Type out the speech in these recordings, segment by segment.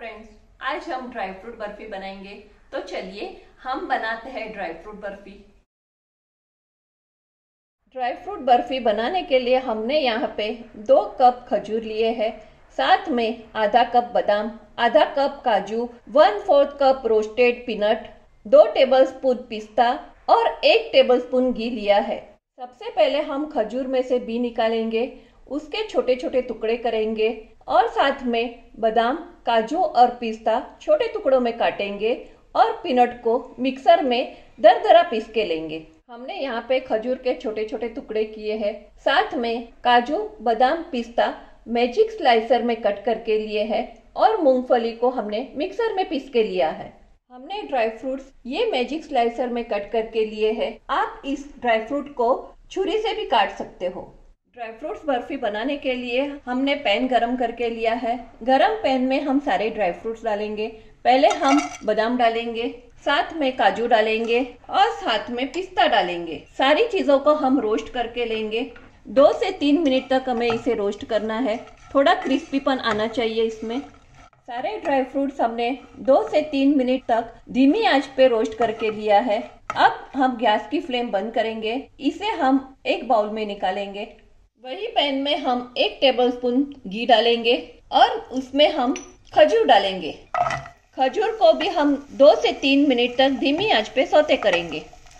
Friends, आज हम dry fruit barfi बनाएंगे। तो चलिए हम बनाते हैं dry fruit barfi. Dry fruit barfi बनाने के लिए हमने यहाँ पे 2 कप खजूर लिए हैं, साथ में आधा कप बादाम, आधा कप काजू, 1/4 कप रोस्टेड पीनट, 2 टेबलस्पून पिस्ता और 1 टेबलस्पून घी लिया है। सबसे पहले हम खजूर में से बी निकालेंगे, उसके छोटे छोटे टुकड़े करेंगे और साथ में बादाम, काजू और पिस्ता छोटे टुकड़ों में काटेंगे और पीनट को मिक्सर में दरदरा पीस के लेंगे। हमने यहाँ पे खजूर के छोटे छोटे टुकड़े किए हैं, साथ में काजू, बादाम, पिस्ता मैजिक स्लाइसर में कट करके लिए हैं और मूंगफली को हमने मिक्सर में पीस के लिया है। हमने ड्राई फ्रूट्स ये मैजिक स्लाइसर में कट करके लिए हैं। आप इस ड्राई फ्रूट को छुरी से भी काट सकते हो। ड्राई फ्रूट्स बर्फी बनाने के लिए हमने पैन गरम करके लिया है। गरम पैन में हम सारे ड्राई फ्रूट्स डालेंगे। पहले हम बादाम डालेंगे, साथ में काजू डालेंगे और साथ में पिस्ता डालेंगे। सारी चीजों को हम रोस्ट करके लेंगे। 2 से 3 मिनट तक हमें इसे रोस्ट करना है। थोड़ा क्रिस्पीपन आना चाहिए इसमें। सारे ड्राई फ्रूट्स हमने 2 से 3 मिनट तक धीमी आंच पे रोस्ट करके लिया है। अब हम गैस की फ्लेम बंद करेंगे। इसे हम एक बाउल में निकालेंगे। वही पैन में हम 1 टेबलस्पून घी डालेंगे और उसमें हम खजूर डालेंगे। खजूर को भी हम 2 से 3 मिनट तक धीमी आंच पे सौते करेंगे।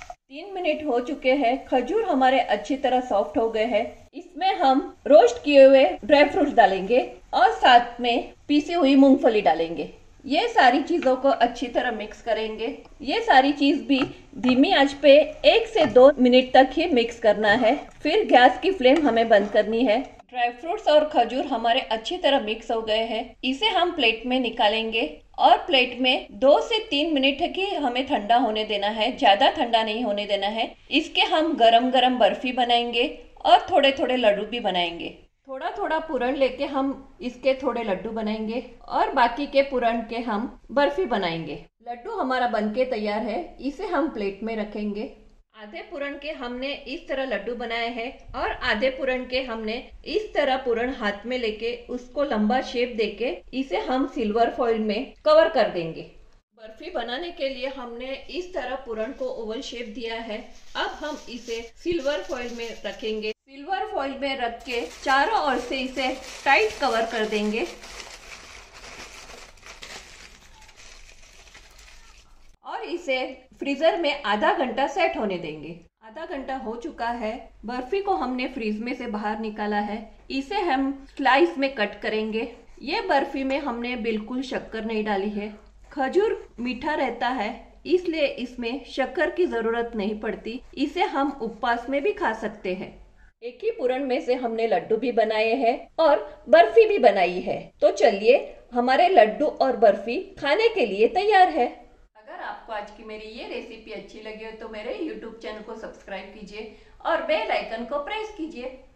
3 मिनट हो चुके हैं। खजूर हमारे अच्छी तरह सॉफ्ट हो गए हैं। इसमें हम रोस्ट किए हुए ड्राई फ्रूट्स डालेंगे और साथ में पीसी हुई मूंगफली डालेंगे। ये सारी चीजों को अच्छी तरह मिक्स करेंगे। ये सारी चीज भी धीमी आंच पे 1 से 2 मिनट तक ही मिक्स करना है, फिर गैस की फ्लेम हमें बंद करनी है। ड्राई फ्रूट्स और खजूर हमारे अच्छी तरह मिक्स हो गए हैं। इसे हम प्लेट में निकालेंगे और प्लेट में 2 से 3 मिनट की हमें ठंडा होने देना है, ज्यादा ठंडा नहीं होने देना है। इसके हम गरम गरम बर्फी बनाएंगे और थोड़े थोड़े लड्डू भी बनाएंगे। थोड़ा थोड़ा पूरण लेके हम इसके थोड़े लड्डू बनाएंगे और बाकी के पूरण के हम बर्फी बनाएंगे। लड्डू हमारा बनके तैयार है। इसे हम प्लेट में रखेंगे। आधे पूरण के हमने इस तरह लड्डू बनाए हैं और आधे पूरण के हमने इस तरह पूरण हाथ में लेके उसको लंबा शेप देके इसे हम सिल्वर फॉइल में कवर कर देंगे। बर्फी बनाने के लिए हमने इस तरह पूरण को ओवल शेप दिया है। अब हम इसे सिल्वर फॉइल में रखेंगे। सिल्वर फॉइल में रख के चारों ओर से इसे टाइट कवर कर देंगे और इसे फ्रीजर में आधा घंटा सेट होने देंगे। आधा घंटा हो चुका है। बर्फी को हमने फ्रीज में से बाहर निकाला है। इसे हम स्लाइस में कट करेंगे। ये बर्फी में हमने बिल्कुल शक्कर नहीं डाली है। खजूर मीठा रहता है, इसलिए इसमें शक्कर की जरूरत नहीं पड़ती। इसे हम उपवास में भी खा सकते हैं। एक ही पूरण में से हमने लड्डू भी बनाए हैं और बर्फी भी बनाई है। तो चलिए हमारे लड्डू और बर्फी खाने के लिए तैयार है। अगर आपको आज की मेरी ये रेसिपी अच्छी लगी हो तो मेरे YouTube चैनल को सब्सक्राइब कीजिए और बेल आइकन को प्रेस कीजिए।